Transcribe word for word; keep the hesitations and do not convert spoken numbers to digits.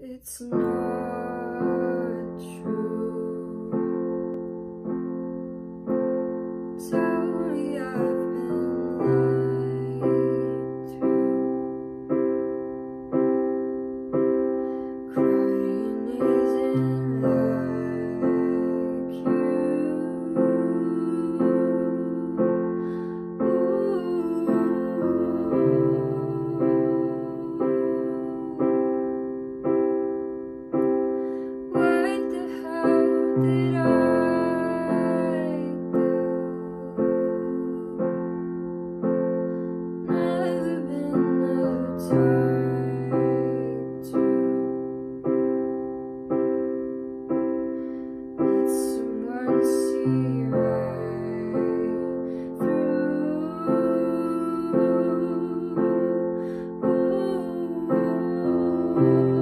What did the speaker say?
It's not true. Tell me I've been lied to. Crying isn't like you. What the hell did I do? Never been the type to let someone see right through. Ooh.